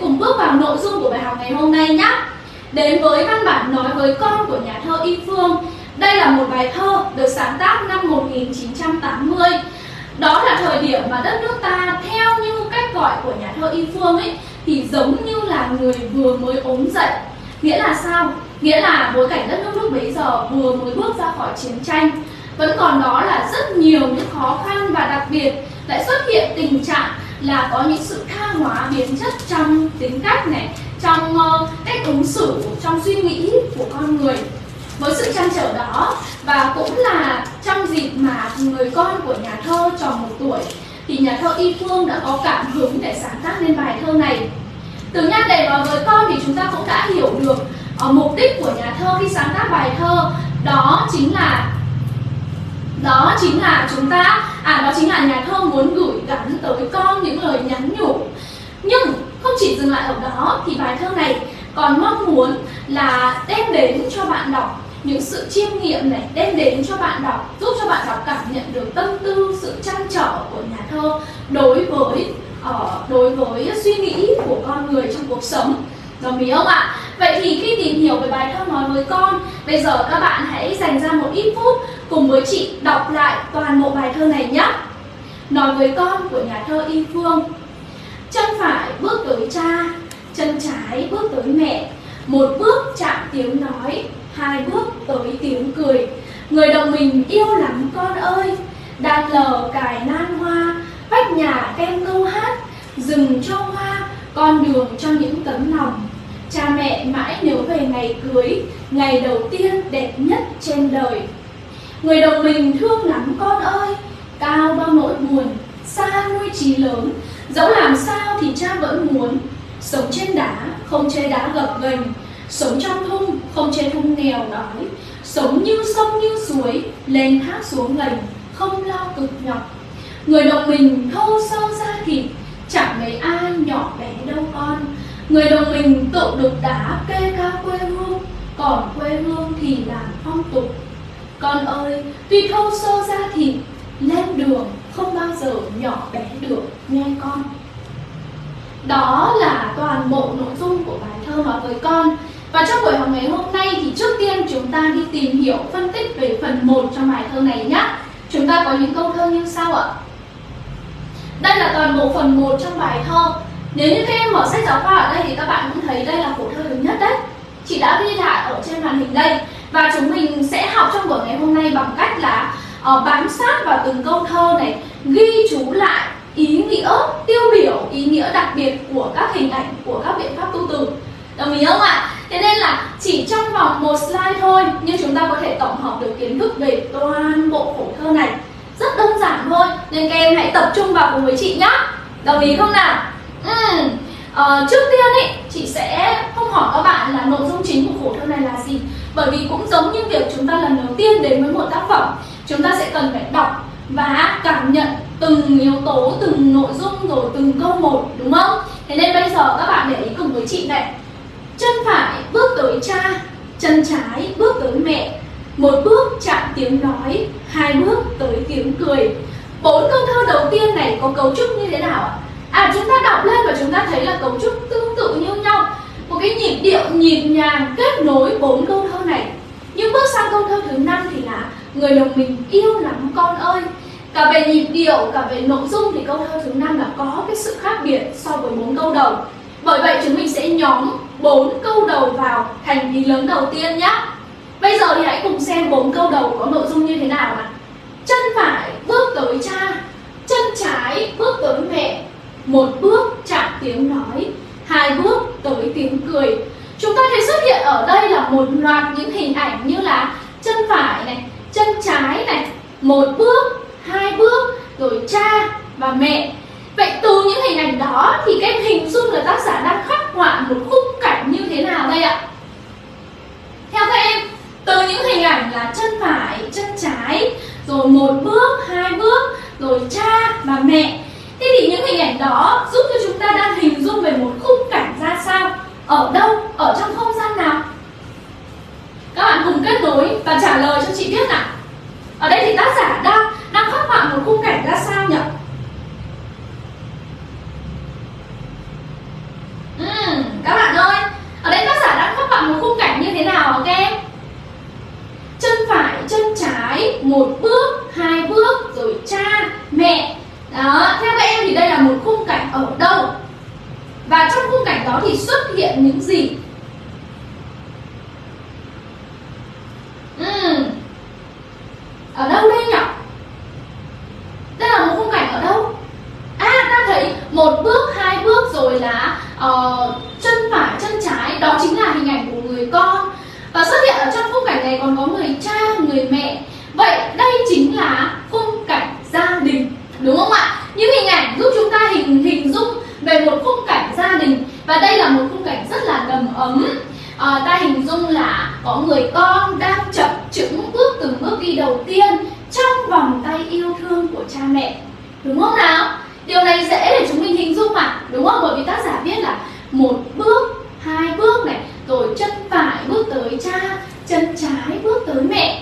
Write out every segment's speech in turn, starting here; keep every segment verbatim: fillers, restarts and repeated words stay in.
cùng bước vào nội dung của bài học ngày hôm nay nhé. Đến với văn bản Nói với con của nhà thơ Y Phương. Đây là một bài thơ được sáng tác năm một nghìn chín trăm tám mươi. Đó là thời điểm mà đất nước ta theo như cách gọi của nhà thơ Y Phương ấy thì giống như là người vừa mới ốm dậy. Nghĩa là sao? Nghĩa là bối cảnh đất nước lúc bấy giờ vừa mới bước ra khỏi chiến tranh, vẫn còn đó là rất nhiều những khó khăn, và đặc biệt lại xuất hiện tình trạng là có những sự tha hóa biến chất trong tính cách này, trong uh, cách ứng xử, trong suy nghĩ của con người. Với sự trăn trở đó, và cũng là trong dịp mà người con của nhà thơ tròn một tuổi, thì nhà thơ Y Phương đã có cảm hứng để sáng tác nên bài thơ này. Từ nhan đề Nói với con thì chúng ta cũng đã hiểu được uh, mục đích của nhà thơ khi sáng tác bài thơ. Đó chính là Đó chính là chúng ta À đó chính là nhà thơ muốn gửi gắm tới con những lời nhắn nhủ. Nhưng không chỉ dừng lại ở đó, thì bài thơ này còn mong muốn là đem đến cho bạn đọc những sự chiêm nghiệm này, đem đến cho bạn đọc, giúp cho bạn đọc cảm nhận được tâm tư, sự trăn trở của nhà thơ đối với uh, đối với suy nghĩ của con người trong cuộc sống. Đồng ý không ạ? Vậy thì khi tìm hiểu về bài thơ Nói với con, bây giờ các bạn hãy dành ra một ít phút cùng với chị đọc lại toàn bộ bài thơ này nhé. Nói với con của nhà thơ Y Phương. Chân phải bước tới cha, chân trái bước tới mẹ, một bước chạm tiếng nói, hai bước tới tiếng cười. Người đồng mình yêu lắm con ơi, đàn lờ cài nan hoa, vách nhà kem câu hát, rừng cho hoa, con đường cho những tấm lòng. Cha mẹ mãi nhớ về ngày cưới, ngày đầu tiên đẹp nhất trên đời. Người đồng mình thương lắm con ơi, cao bao nỗi buồn, xa nuôi chí lớn, dẫu làm sao thì cha vẫn muốn. Sống trên đá, không chê đá gập ghềnh, sống trong thung, không chê thung nghèo đói, sống như sông như suối, lên thác xuống gành, không lo cực nhọc. Người đồng mình thô sâu da thịt, chẳng mấy ai nhỏ bé đâu con. Người đồng mình tự đục đá kê cao quê hương, còn quê hương thì làm phong tục. Con ơi, tuy thô sơ da thịt, lên đường không bao giờ nhỏ bé được nghe con. Đó là toàn bộ nội dung của bài thơ Nói với con. Và trong buổi học ngày hôm nay thì trước tiên chúng ta đi tìm hiểu, phân tích về phần một trong bài thơ này nhé. Chúng ta có những câu thơ như sau ạ. Đây là toàn bộ phần một trong bài thơ. Nếu như các em mở sách giáo khoa ở đây thì các bạn cũng thấy đây là khổ thơ thứ nhất đấy. Chị đã ghi lại ở trên màn hình đây. Và chúng mình sẽ học trong buổi ngày hôm nay bằng cách là uh, bám sát vào từng câu thơ này, ghi chú lại ý nghĩa tiêu biểu, ý nghĩa đặc biệt của các hình ảnh, của các biện pháp tu từ. Đồng ý không ạ? Thế nên là chỉ trong vòng một slide thôi, nhưng chúng ta có thể tổng hợp được kiến thức về toàn bộ khổ thơ này. Rất đơn giản thôi, nên các em hãy tập trung vào cùng với chị nhé. Đồng ý không nào? Ừ. Uh, trước tiên ý, chị sẽ không hỏi các bạn là nội dung chính của khổ thơ này là gì. Bởi vì cũng giống như việc chúng ta lần đầu tiên đến với một tác phẩm, chúng ta sẽ cần phải đọc và cảm nhận từng yếu tố, từng nội dung, rồi từng câu một, đúng không? Thế nên bây giờ các bạn để ý cùng với chị này. Chân phải bước tới cha, chân trái bước tới mẹ, một bước chạm tiếng nói, hai bước tới tiếng cười. Bốn câu thơ đầu tiên này có cấu trúc như thế nào ạ? À, chúng ta đọc lên và chúng ta thấy là cấu trúc tương tự như nhau, một cái nhịp điệu nhịp nhàng kết nối bốn câu thơ này. Nhưng bước sang câu thơ thứ năm thì là người đồng mình yêu lắm con ơi. Cả về nhịp điệu, cả về nội dung thì câu thơ thứ năm là có cái sự khác biệt so với bốn câu đầu. Bởi vậy chúng mình sẽ nhóm bốn câu đầu vào thành ý lớn đầu tiên nhé. Bây giờ thì hãy cùng xem bốn câu đầu có nội dung như thế nào nào. Chân phải bước tới cha, chân trái bước tới mẹ, một bước chạm tiếng nói, hai bước tới tiếng cười. Chúng ta thấy xuất hiện ở đây là một loạt những hình ảnh như là chân phải này, chân trái này, một bước, hai bước, rồi cha và mẹ. Vậy từ những hình ảnh đó thì các em hình dung là tác giả đang khắc họa một khung cảnh như thế nào đây ạ? Theo các em, từ những hình ảnh là chân phải, chân trái, rồi một bước, hai bước, rồi cha và mẹ. Thế thì những hình ảnh đó giúp cho chúng ta đang hình dung về một khung cảnh ra sao? Ở đâu? Ở trong không gian nào? Các bạn cùng kết nối và trả lời cho chị biết nào. Ở đây thì tác giả đang đang khắc họa một khung cảnh ra sao nhỉ? Uhm, thì xuất hiện những gì? Uhm. Ở đâu đây nhỉ? Đây là một khung cảnh ở đâu? À, ta thấy một bước, hai bước rồi là uh, chân phải, chân trái. Đó chính là hình ảnh của người con. Và xuất hiện ở trong khung cảnh này còn có người cha, người mẹ. Vậy đây chính là khung cảnh gia đình, đúng không ạ? Những hình ảnh giúp chúng ta hình hình dung về một khung cảnh gia đình. Và đây là một khung cảnh rất là đầm ấm. À, ta hình dung là có người con đang chập chững bước từng bước đi đầu tiên trong vòng tay yêu thương của cha mẹ, đúng không nào? Điều này dễ để chúng mình hình dung mà, đúng không? Bởi vì tác giả viết là một bước, hai bước này, rồi chân phải bước tới cha, chân trái bước tới mẹ.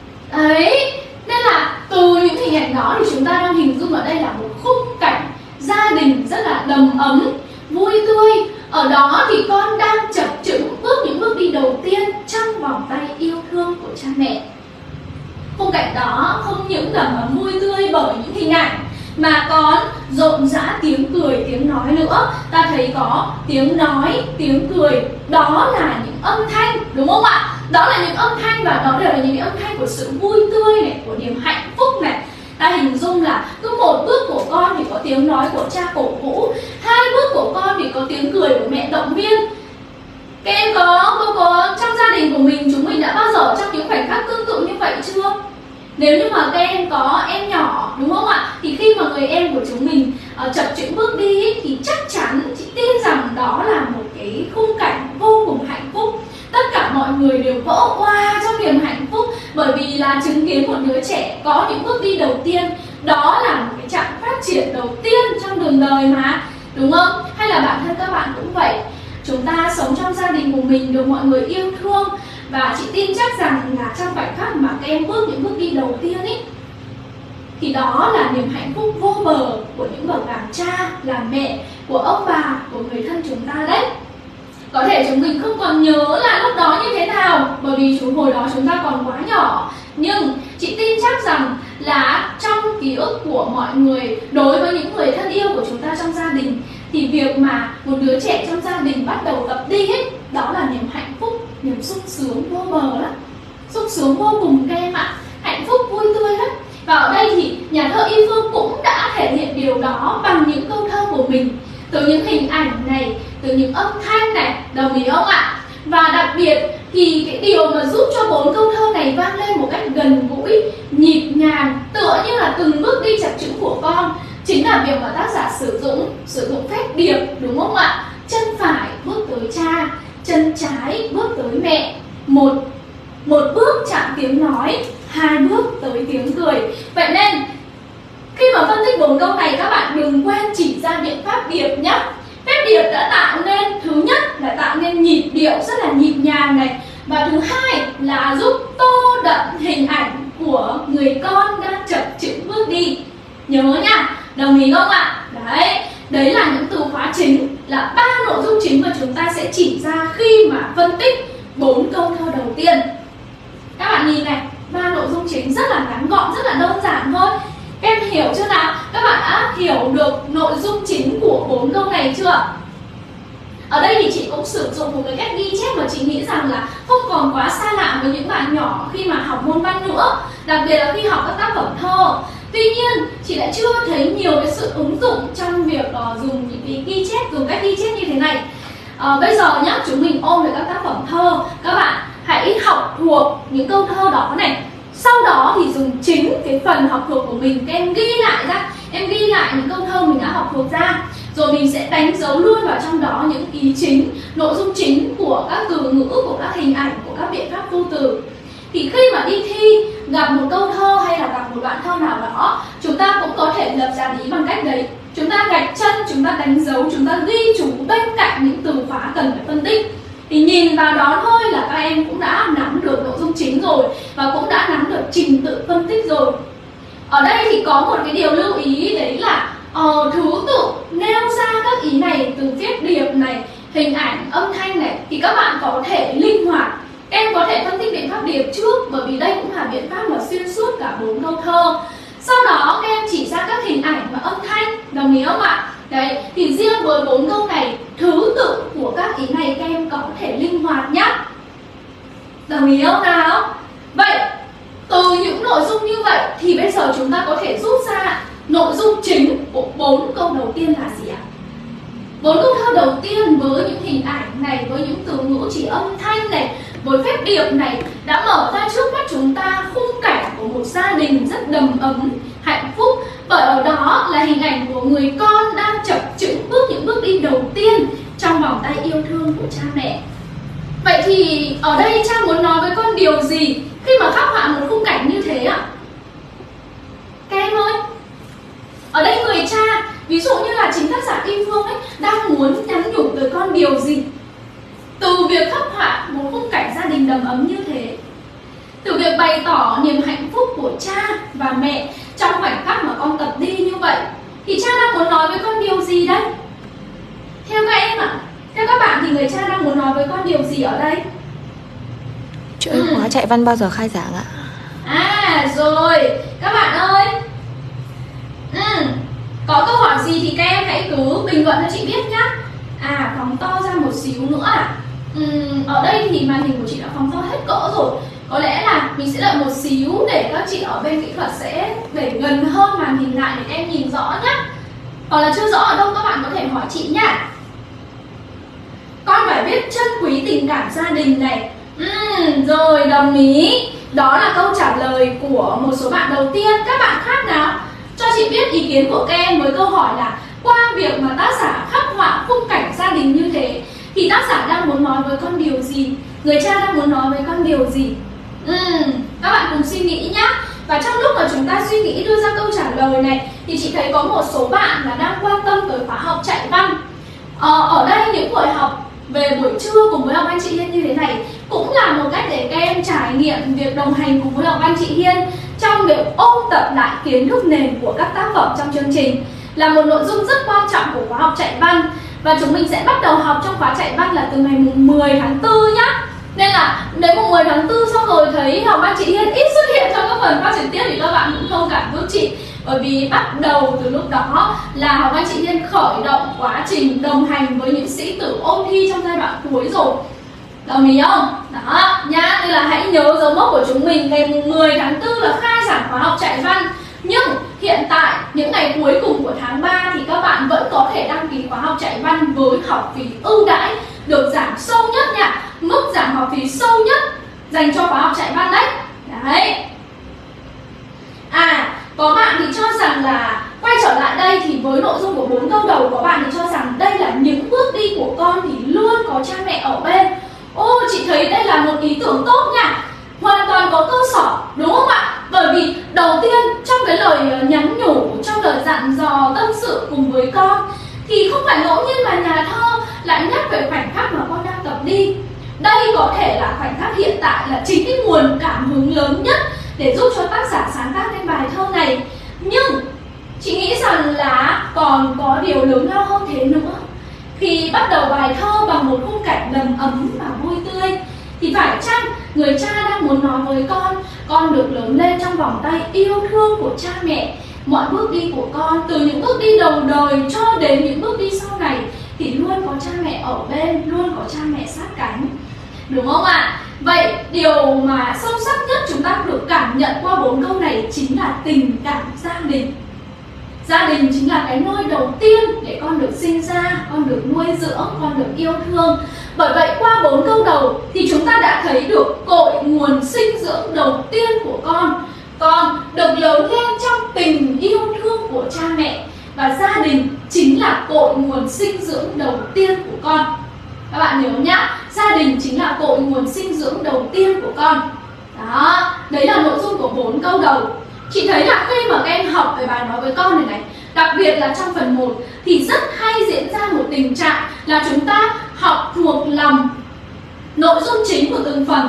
Đấy, nên là từ những hình ảnh đó thì chúng ta đang hình dung ở đây là một khung cảnh gia đình rất là đầm ấm, vui tươi. Ở đó thì con đang chập chững bước những bước đi đầu tiên trong vòng tay yêu thương của cha mẹ. Khung cảnh đó không những đầm ấm vui tươi bởi những hình ảnh mà còn rộn rã tiếng cười, tiếng nói nữa. Ta thấy có tiếng nói, tiếng cười, đó là những âm thanh, đúng không ạ? Đó là những âm thanh và đó đều là những âm thanh của sự vui tươi này, của niềm hạnh phúc này. Ta hình dung là cứ một bước của con thì có tiếng nói của cha cổ vũ, hai bước của con thì có tiếng cười của mẹ động viên. Các em có, có, có trong gia đình của mình, chúng mình đã bao giờ trong những khoảnh khắc tương tự như vậy chưa? Nếu như mà các em có em nhỏ, đúng không ạ? Thì khi mà người em của chúng mình uh, chập chững bước đi ấy, thì chắc chắn chị tin rằng đó là một cái khung cảnh vô cùng hạnh phúc. Tất cả mọi người đều vỡ hoa trong niềm hạnh phúc bởi vì là chứng kiến một đứa trẻ có những bước đi đầu tiên. Đó là một cái chặng phát triển đầu tiên trong đường đời mà, đúng không? Hay là bản thân các bạn cũng vậy. Chúng ta sống trong gia đình của mình được mọi người yêu thương. Và chị tin chắc rằng là trong khoảnh khắc mà các em bước những bước đi đầu tiên ấy, thì đó là niềm hạnh phúc vô bờ của những bậc làm cha, làm mẹ, của ông bà, của người thân chúng ta đấy. Có thể chúng mình không còn nhớ là lúc đó như thế nào, bởi vì chúng hồi đó chúng ta còn quá nhỏ. Nhưng chị tin chắc rằng là trong ký ức của mọi người, đối với những người thân yêu của chúng ta trong gia đình, thì việc mà một đứa trẻ trong gia đình bắt đầu tập đi ấy, đó là niềm hạnh phúc, niềm sung sướng vô bờ lắm, sung sướng vô cùng các em ạ, hạnh phúc vui tươi lắm. Và ở đây thì nhà thơ Y Phương cũng đã thể hiện điều đó bằng những câu thơ của mình, từ những hình ảnh này, từ những âm thanh này, đồng ý không ạ? Và đặc biệt thì cái điều mà giúp cho bốn câu thơ này vang lên một cách gần gũi, nhịp nhàng, tựa như là từng bước đi chập chững của con, chính là việc mà tác giả sử dụng sử dụng phép điệp, đúng không ạ? Chân phải bước tới cha, chân trái bước tới mẹ, một một bước chạm tiếng nói, hai bước tới tiếng cười. Vậy nên khi mà phân tích bốn câu này, các bạn đừng quên chỉ ra biện pháp điệp nhé. Phép điệp đã tạo nên, thứ nhất là tạo nên nhịp điệu rất là nhịp nhàng này, và thứ hai là giúp tô đậm hình ảnh của người con đang chập chững bước đi. Nhớ nha, đồng ý không ạ? Đấy, đấy là những từ khóa chính, là ba nội dung chính mà chúng ta sẽ chỉ ra khi mà phân tích bốn câu thơ đầu tiên. Các bạn nhìn này, ba nội dung chính rất là ngắn gọn, rất là đơn giản thôi. Em hiểu chưa nào? Các bạn đã hiểu được nội dung chính của bốn câu này chưa? Ở đây thì chị cũng sử dụng một cái cách ghi chép mà chị nghĩ rằng là không còn quá xa lạ với những bạn nhỏ khi mà học môn văn nữa, đặc biệt là khi học các tác phẩm thơ. Tuy nhiên, chị đã chưa thấy nhiều cái sự ứng dụng trong việc uh, dùng những cái ghi chép, dùng cách ghi chép như thế này. Uh, bây giờ nhá, chúng mình ôn về các tác phẩm thơ. Các bạn hãy học thuộc những câu thơ đó này. Sau đó thì dùng chính cái phần học thuộc của mình, các em ghi lại ra, em ghi lại những câu thơ mình đã học thuộc ra. Rồi mình sẽ đánh dấu luôn vào trong đó những ý chính, nội dung chính của các từ ngữ, của các hình ảnh, của các biện pháp vô từ. Thì khi mà đi thi, gặp một câu thơ hay là gặp một đoạn thơ nào đó, chúng ta cũng có thể lập dàn ý bằng cách đấy. Chúng ta gạch chân, chúng ta đánh dấu, chúng ta ghi chú bên cạnh những từ khóa cần phải phân tích. Thì nhìn vào đó thôi là các em cũng đã nắm được nội dung chính rồi, và cũng đã nắm được trình tự phân tích rồi. Ở đây thì có một cái điều lưu ý, đấy là uh, thứ tự nêu ra các ý này từ viết điệp này, hình ảnh, âm thanh này, thì các bạn có thể linh hoạt. Em có thể phân tích biện pháp điệp trước, bởi vì đây cũng là biện pháp mà xuyên suốt cả bốn câu thơ. Sau đó các em chỉ ra các hình ảnh và âm thanh, đồng ý không ạ? Đấy, thì riêng với bốn câu này, thứ tự của các ý này các em có thể linh hoạt nhé. Đồng ý không nào? Vậy từ những nội dung như vậy thì bây giờ chúng ta có thể rút ra nội dung chính của bốn câu đầu tiên là gì ạ? Bốn câu thơ đầu tiên với những hình ảnh này, với những từ ngữ chỉ âm thanh này, với phép điệp này đã mở ra trước mắt chúng ta khung cảnh của một gia đình rất đầm ấm, hạnh phúc. Bởi ở đó là hình ảnh của người con đang chập chững bước những bước đi đầu tiên trong vòng tay yêu thương của cha mẹ. Vậy thì ở đây cha muốn nói với con điều gì khi mà khắc họa một khung cảnh như thế ạ? Các em ơi, ở đây người cha, ví dụ như là chính tác giả Kim Phương ấy, đang muốn nhắn nhủ tới con điều gì từ việc khắc họa một khung cảnh gia đình đầm ấm như thế, từ việc bày tỏ niềm hạnh phúc của cha và mẹ trong khoảnh khắc mà con tập đi như vậy, thì cha đang muốn nói với con điều gì đây? Theo các em ạ, à, theo các bạn thì người cha đang muốn nói với con điều gì ở đây? Chuỗi ừ. khóa chạy văn bao giờ khai giảng ạ? À rồi, các bạn ơi, ừ. có câu hỏi gì thì các em hãy cứ bình luận cho chị biết nhá. À, phóng to ra một xíu nữa à? Uhm, ở đây thì màn hình của chị đã phóng to hết cỡ rồi. Có lẽ là mình sẽ đợi một xíu để các chị ở bên kỹ thuật sẽ để gần hơn màn hình lại để các em nhìn rõ nhá. Hoặc là chưa rõ ở đâu các bạn có thể hỏi chị nhá. Con phải biết trân quý tình cảm gia đình này. Uhm, rồi, đồng ý. Đó là câu trả lời của một số bạn đầu tiên. Các bạn khác nào? Cho chị biết ý kiến của các em với câu hỏi là qua việc mà tác giả khắc họa khung cảnh gia đình như thế thì tác giả đang muốn nói với con điều gì? Người cha đang muốn nói với con điều gì? Uhm, các bạn cùng suy nghĩ nhé. Và trong lúc mà chúng ta suy nghĩ đưa ra câu trả lời này thì chị thấy có một số bạn là đang quan tâm tới khóa học chạy văn. Ờ, ở đây những buổi học về buổi trưa cùng với Ngọc Anh chị Hiên như thế này cũng là một cách để các em trải nghiệm việc đồng hành cùng với Ngọc Anh chị Hiên trong việc ôn tập lại kiến thức nền của các tác phẩm trong chương trình, là một nội dung rất quan trọng của khóa học chạy văn. Và chúng mình sẽ bắt đầu học trong khóa chạy văn là từ ngày mười tháng tư nhá. Nên là đến mùng mười tháng tư xong rồi thấy Ngọc Anh chị Hiên ít xuất hiện trong các phần phát trực tiếp thì các bạn cũng không cảm giúp chị. Bởi vì bắt đầu từ lúc đó là Ngọc Anh chị Hiên khởi động quá trình đồng hành với những sĩ tử ôn thi trong giai đoạn cuối rồi. Đồng ý không? Đó, nhá, nên là hãy nhớ dấu mốc của chúng mình ngày mười tháng tư là khai giảng khóa học chạy văn. Nhưng hiện tại những ngày cuối cùng của tháng ba thì các bạn vẫn có thể đăng ký khóa học chạy văn với học phí ưu đãi được giảm sâu nhất nha. Mức giảm học phí sâu nhất dành cho khóa học chạy văn đấy. Đấy. À, có bạn thì cho rằng là quay trở lại đây thì với nội dung của bốn câu đầu, có bạn thì cho rằng đây là những bước đi của con thì luôn có cha mẹ ở bên. Ô, chị thấy đây là một ý tưởng tốt nha, hoàn toàn có cơ sở, đúng không ạ? Bởi vì đầu tiên trong cái lời nhắn nhủ, trong lời dặn dò tâm sự cùng với con thì không phải ngẫu nhiên mà nhà thơ lại nhắc về khoảnh khắc mà con đang tập đi. Đây có thể là khoảnh khắc hiện tại là chính cái nguồn cảm hứng lớn nhất để giúp cho tác giả sáng tác nên bài thơ này. Nhưng chị nghĩ rằng là còn có điều lớn lao hơn thế nữa. Khi bắt đầu bài thơ bằng một khung cảnh đầm ấm và vui tươi thì phải chăng người cha đang muốn nói với con, con được lớn lên trong vòng tay yêu thương của cha mẹ. Mọi bước đi của con, từ những bước đi đầu đời cho đến những bước đi sau này thì luôn có cha mẹ ở bên, luôn có cha mẹ sát cánh, đúng không ạ? Vậy điều mà sâu sắc nhất chúng ta được cảm nhận qua bốn câu này chính là tình cảm gia đình. Gia đình chính là cái nơi đầu tiên để con được sinh ra, con được nuôi dưỡng, con được yêu thương. Bởi vậy qua bốn câu đầu thì chúng ta đã thấy được cội nguồn sinh dưỡng đầu tiên của con. Con được lớn lên trong tình yêu thương của cha mẹ, và gia đình chính là cội nguồn sinh dưỡng đầu tiên của con. Các bạn nhớ nhá, gia đình chính là cội nguồn sinh dưỡng đầu tiên của con. Đó, đấy là nội dung của bốn câu đầu. Chị thấy là khi mà các em học về bài nói với con này này, đặc biệt là trong phần một thì rất hay diễn ra một tình trạng là chúng ta học thuộc lòng nội dung chính của từng phần.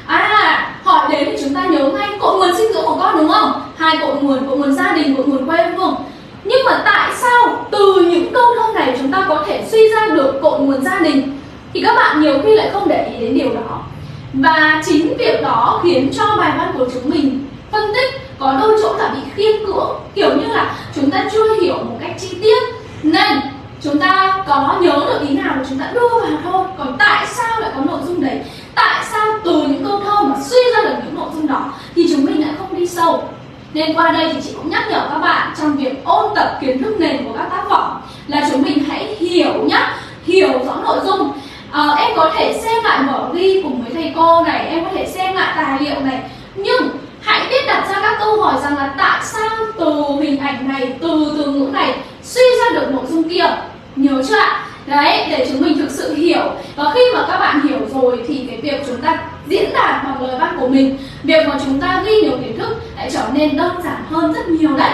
À, hỏi đến thì chúng ta nhớ ngay cội nguồn sinh dưỡng của con, đúng không? Hai cội nguồn, cội nguồn gia đình, cội nguồn quê hương. Nhưng mà tại sao từ những câu thơ này chúng ta có thể suy ra được cội nguồn gia đình thì các bạn nhiều khi lại không để ý đến điều đó. Và chính việc đó khiến cho bài văn của chúng mình phân tích có đôi chỗ là bị khiên cưỡng, kiểu như là chúng ta chưa hiểu một cách chi tiết, nên chúng ta có nhớ được ý nào chúng ta đưa vào Nên qua đây thì chị cũng nhắc nhở các bạn trong việc ôn tập kiến thức nền của các tác phẩm là chúng mình hãy hiểu nhá, hiểu rõ nội dung. à, Em có thể xem lại vở ghi cùng với thầy cô này, em có thể xem lại tài liệu này, nhưng hãy biết đặt ra các câu hỏi rằng là tại sao từ hình ảnh này, từ từ ngữ này suy ra được nội dung kia. Nhớ chưa ạ? Đấy, để chúng mình thực sự hiểu. Và khi mà các bạn hiểu rồi thì cái việc chúng ta diễn đạt bằng lời văn của mình, việc mà chúng ta ghi nhiều kiến thức lại trở nên đơn giản hơn rất nhiều đấy.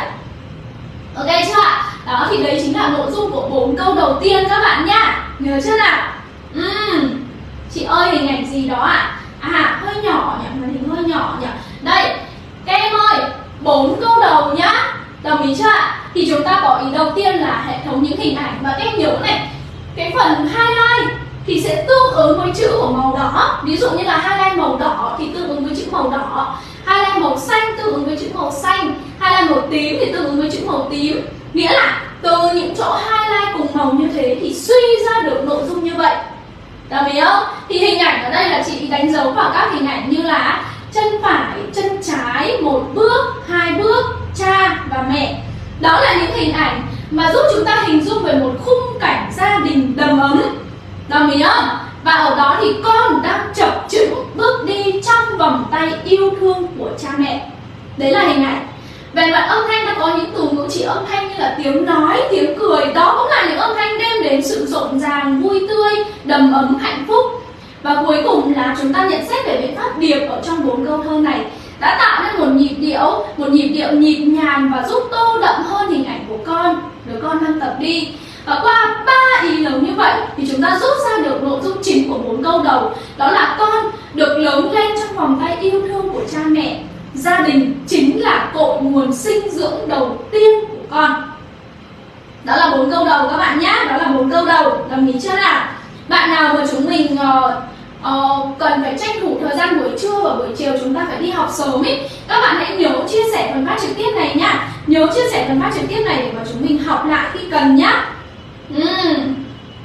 Ok chưa ạ? Đó thì đấy chính là nội dung của bốn câu đầu tiên các bạn nhá. Nhớ chưa nào? Uhm, chị ơi hình ảnh gì đó ạ? À? à hơi nhỏ nhỉ, màn hình hơi nhỏ nhỉ. Đây, các em ơi, bốn câu đầu nhá. Đồng ý chưa ạ? Thì chúng ta có ý đầu tiên là hệ thống những hình ảnh. Và các em nhớ này, cái phần highlight thì sẽ tương ứng với chữ của màu đỏ. Ví dụ như là highlight màu đỏ thì tương ứng với chữ màu đỏ, highlight màu xanh tương ứng với chữ màu xanh, highlight màu tím thì tương ứng với chữ màu tím. Nghĩa là từ những chỗ highlight cùng màu như thế thì suy ra được nội dung như vậy. Đồng ý không? Thì hình ảnh ở đây là chị đánh dấu vào các hình ảnh như là chân phải, chân trái, một bước, hai bước, cha và mẹ. Đó là những hình ảnh mà giúp chúng ta hình dung về một khung cảnh gia đình đầm ấm. Đồng ý không? Và ở đó thì con đang chập chững bước đi trong vòng tay yêu thương của cha mẹ. Đấy là hình ảnh. Về mặt âm thanh ta có những từ ngữ chỉ âm thanh như là tiếng nói, tiếng cười. Đó cũng là những âm thanh đem đến sự rộn ràng, vui tươi, đầm ấm, hạnh phúc. Và cuối cùng là chúng ta nhận xét về biện pháp điệp ở trong bốn câu thơ này đã tạo nên một nhịp điệu, một nhịp điệu nhịp nhàng và giúp tô đậm hơn hình ảnh của con, đứa con đang tập đi. Và qua ba ý lớn như vậy thì chúng ta rút ra được nội dung chính của bốn câu đầu. Đó là con được lớn lên trong vòng tay yêu thương của cha mẹ. Gia đình chính là cội nguồn sinh dưỡng đầu tiên của con. Đó là bốn câu đầu các bạn nhé. Đó là bốn câu đầu. Đồng ý chưa nào? Bạn nào mà chúng mình uh, uh, cần phải tranh thủ thời gian buổi trưa và buổi chiều chúng ta phải đi học sớm ý, các bạn hãy nhớ chia sẻ phần phát trực tiếp này nhá. Nhớ chia sẻ phần phát trực tiếp này để mà chúng mình học lại khi cần nhá. uhm.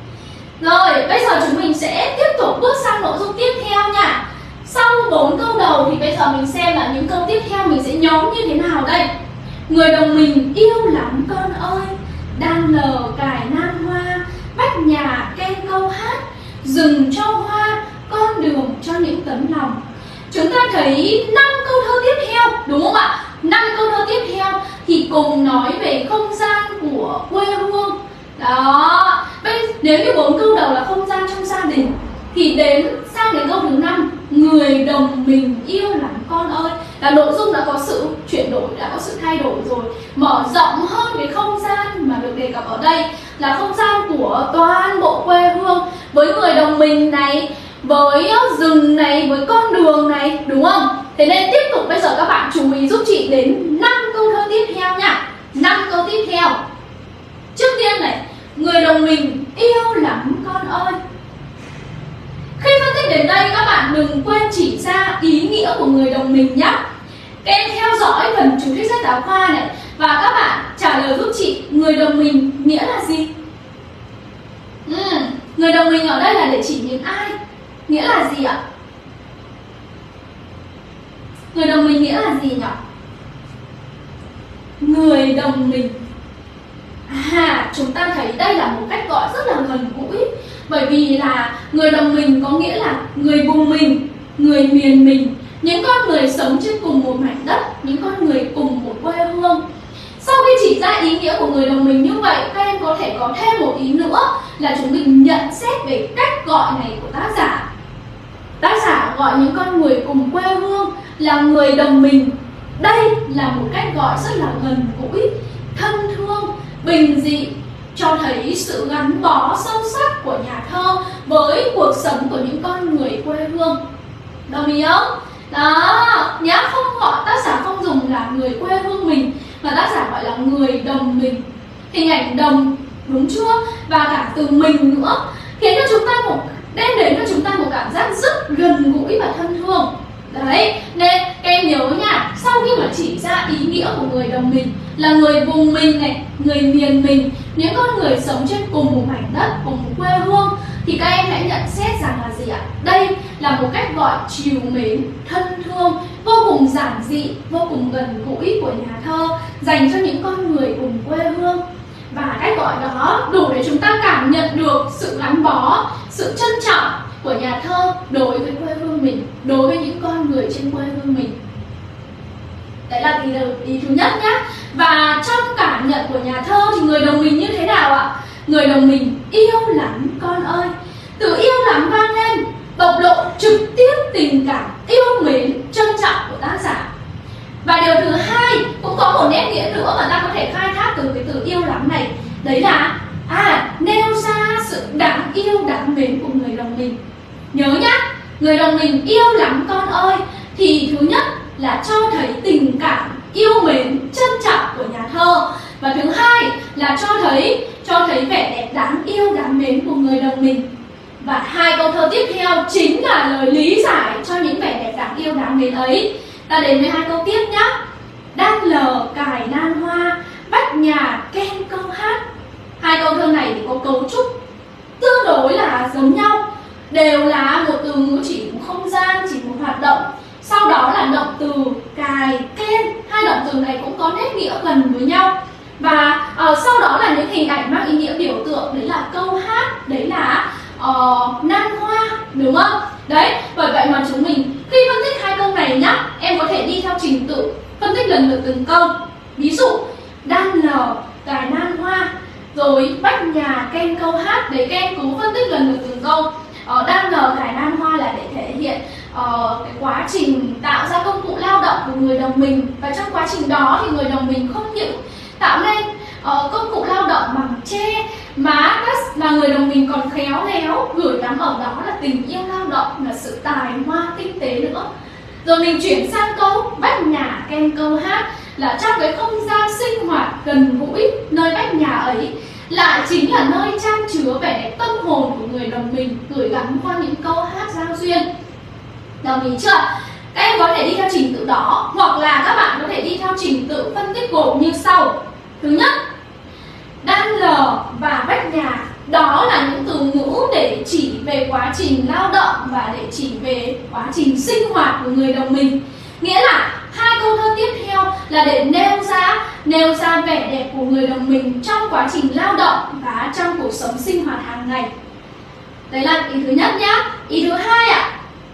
Rồi bây giờ chúng mình sẽ tiếp tục bước sang nội dung tiếp theo nha. Sau bốn câu đầu thì bây giờ mình xem là những câu tiếp theo mình sẽ nhóm như thế nào đây. Người đồng mình yêu lắm con ơi, đang nở cài nan hoa, bách nhà khen câu hát, rừng cho hoa, con đường cho những tấm lòng. Chúng ta thấy năm câu thơ tiếp theo, đúng không ạ? năm câu thơ tiếp theo thì cùng nói về không gian của quê hương. Đó, bây, nếu như bốn câu đầu là không gian trong gia đình thì đến sang đến câu thứ năm, người đồng mình yêu lắm con ơi, là nội dung đã có sự chuyển đổi, đã có sự thay đổi rồi, mở rộng hơn cái không gian mà được đề cập ở đây là không gian của toàn bộ quê hương, với người đồng mình này, với rừng này, với con đường này, đúng không? Thế nên tiếp tục bây giờ các bạn chú ý giúp chị đến năm câu thơ tiếp theo nha. năm câu tiếp theo. Trước tiên này, người đồng mình yêu lắm con ơi. Khi phân tích đến đây các bạn đừng quên chỉ ra ý nghĩa của người đồng mình nhé. Các em theo dõi phần chú thích sách giáo khoa này và các bạn trả lời giúp chị người đồng mình nghĩa là gì? Ừ, người đồng mình ở đây là để chỉ những ai? Nghĩa là gì ạ? Người đồng mình nghĩa là gì nhỉ? Người đồng mình. À, chúng ta thấy đây là một cách gọi rất là gần gũi. Bởi vì là người đồng mình có nghĩa là người vùng mình, người miền mình, những con người sống trên cùng một mảnh đất, những con người cùng một quê hương. Sau khi chỉ ra ý nghĩa của người đồng mình như vậy, các em có thể có thêm một ý nữa là chúng mình nhận xét về cách gọi này của tác giả. Tác giả gọi những con người cùng quê hương là người đồng mình. Đây là một cách gọi rất là gần gũi, thân thương, bình dị, cho thấy sự gắn bó sâu sắc của nhà thơ với cuộc sống của những con người quê hương. Đồng ý không? Đó, nhá, không gọi, tác giả không dùng là người quê hương mình mà tác giả gọi là người đồng mình. Hình ảnh đồng, đúng chưa? Và cả từ mình nữa khiến cho chúng ta một đem đến cho chúng ta một cảm giác rất gần gũi và thân thương. Đấy, nên các em nhớ nha, sau khi mà chỉ ra ý nghĩa của người đồng mình là người vùng mình này, người miền mình, những con người sống trên cùng một mảnh đất, cùng một quê hương, thì các em hãy nhận xét rằng là gì ạ? Đây là một cách gọi trìu mến, thân thương, vô cùng giản dị, vô cùng gần gũi của nhà thơ dành cho những con người cùng quê hương. Và cách gọi đó đủ để chúng ta cảm nhận được sự gắn bó, sự trân trọng của nhà thơ đối với quê hương mình, đối với những con người trên quê hương mình. Đấy là ý, ý thứ nhất nhé. Và trong cảm nhận của nhà thơ thì người đồng mình như thế nào ạ? Người đồng mình yêu lắm con ơi. Từ yêu lắm vang lên, bộc lộ trực tiếp tình cảm yêu mến, trân trọng của tác giả. Và điều thứ hai cũng có một nét nghĩa nữa mà ta có thể khai thác từ cái từ yêu lắm này. Đấy là à, nêu ra sự đáng yêu, đáng mến của người đồng mình. Nhớ nhá, người đồng mình yêu lắm con ơi thì thứ nhất là cho thấy tình cảm yêu mến, trân trọng của nhà thơ. Và thứ hai là cho thấy cho thấy vẻ đẹp đáng yêu, đáng mến của người đồng mình. Và hai câu thơ tiếp theo chính là lời lý giải cho những vẻ đẹp đáng yêu, đáng mến ấy. Ta đến với hai câu tiếp nhé. Đang lờ cài nan hoa, vách nhà ken câu hát. Hai câu thơ này thì có cấu trúc tương đối là giống nhau, đều là một từ ngữ chỉ một không gian, chỉ một hoạt động. Sau đó là động từ cài, ken. Hai động từ này cũng có nét nghĩa gần với nhau. Và uh, sau đó là những hình ảnh mang ý nghĩa biểu tượng. Đấy là câu hát, đấy là uh, nan hoa, đúng không? Đấy, bởi vậy mà chúng mình khi phân tích hai câu này nhá, em có thể đi theo trình tự phân tích lần lượt từng câu. Ví dụ, đan lờ cài nan hoa, rồi vách nhà ken câu hát. Đấy, các em cứ phân tích lần lượt từng câu. uh, Đan lờ cài nan hoa là để thể hiện uh, cái quá trình tạo ra công cụ lao động của người đồng mình. Và trong quá trình đó thì người đồng mình không những tạo nên uh, công cụ lao động bằng tre, mà mà người đồng mình còn khéo léo gửi gắm ở đó là tình yêu lao động, là sự tài hoa tinh tế nữa. Rồi mình chuyển sang câu vách nhà ken câu hát, là trong cái không gian sinh hoạt gần gũi nơi vách nhà ấy lại chính là nơi chan chứa vẻ đẹp tâm hồn của người đồng mình gửi gắm qua những câu hát giao duyên. Đồng ý chưa? Các em có thể đi theo trình tự đó, hoặc là các bạn có thể đi theo trình tự phân tích gồm như sau. Thứ nhất, đan lờ và vách nhà, đó là những từ ngữ để chỉ về quá trình lao động và để chỉ về quá trình sinh hoạt của người đồng mình. Nghĩa là hai câu thơ tiếp theo là để nêu ra nêu ra vẻ đẹp của người đồng mình trong quá trình lao động và trong cuộc sống sinh hoạt hàng ngày. Đấy là ý thứ nhất nhá. Ý thứ hai ạ,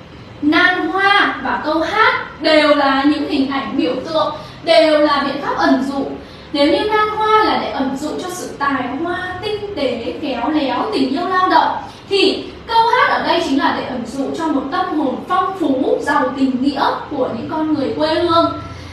nan hoa và câu hát đều là những hình ảnh biểu tượng, đều là biện pháp ẩn dụ. Nếu như nan hoa là để ẩn dụ cho sự tài hoa, tinh tế, khéo léo, tình yêu lao động, thì câu hát ở đây chính là để ẩn dụ cho một tâm hồn phong phú, giàu tình nghĩa của những con người quê hương.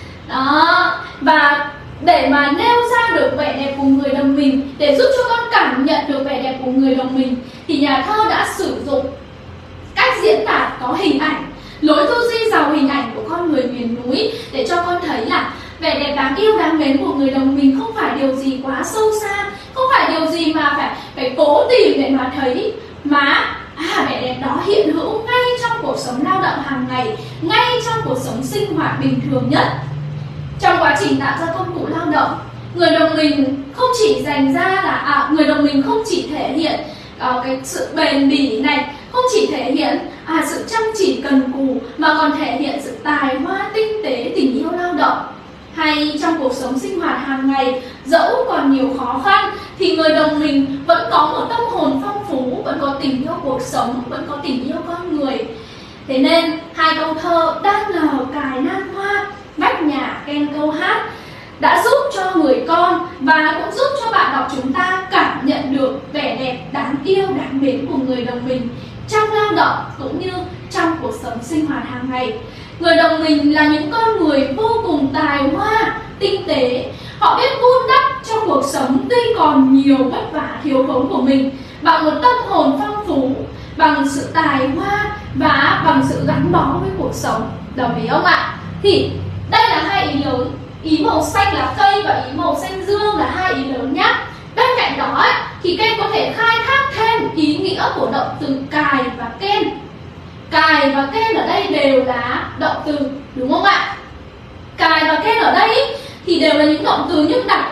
Đó. Và để mà nêu ra được vẻ đẹp của người đồng mình, để giúp cho con cảm nhận được vẻ đẹp của người đồng mình, thì nhà thơ đã sử dụng cách diễn đạt có hình ảnh, lối tư duy giàu hình ảnh của con người miền núi, để cho con thấy là vẻ đẹp đáng yêu đáng mến của người đồng mình không phải điều gì quá sâu xa, không phải điều gì mà phải phải cố tìm để mà thấy, mà à, vẻ đẹp đó hiện hữu ngay trong cuộc sống lao động hàng ngày, ngay trong cuộc sống sinh hoạt bình thường nhất. Trong quá trình tạo ra công cụ lao động, người đồng mình không chỉ dành ra là à, người đồng mình không chỉ thể hiện uh, cái sự bền bỉ này, không chỉ thể hiện à, sự chăm chỉ cần cù, mà còn thể hiện sự tài hoa tinh tế, tình yêu lao động. Hay trong cuộc sống sinh hoạt hàng ngày, dẫu còn nhiều khó khăn thì người đồng mình vẫn có một tâm hồn phong phú, vẫn có tình yêu cuộc sống, vẫn có tình yêu con người. Thế nên hai câu thơ đan lờ cài nan hoa, vách nhà ken câu hát đã giúp cho người con và cũng giúp cho bạn đọc chúng ta cảm nhận được vẻ đẹp đáng yêu đáng mến của người đồng mình trong lao động cũng như trong cuộc sống sinh hoạt hàng ngày. Người đồng mình là những con người vô cùng tài hoa, tinh tế. Họ biết vun đắp cho cuộc sống tuy còn nhiều vất vả thiếu thốn của mình bằng một tâm hồn phong phú, bằng sự tài hoa và bằng sự gắn bó với cuộc sống. Đồng ý không ạ? Thì đây là hai ý lớn. Ý màu xanh là cây và ý màu xanh dương là hai ý lớn nhé. Bên cạnh đó ấy, thì các em có thể khai thác thêm ý nghĩa của động từ cài và ken. Cài và ken ở đây đều là động từ, đúng không ạ? Cài và ken ở đây thì đều là những động từ, nhưng đặc biệt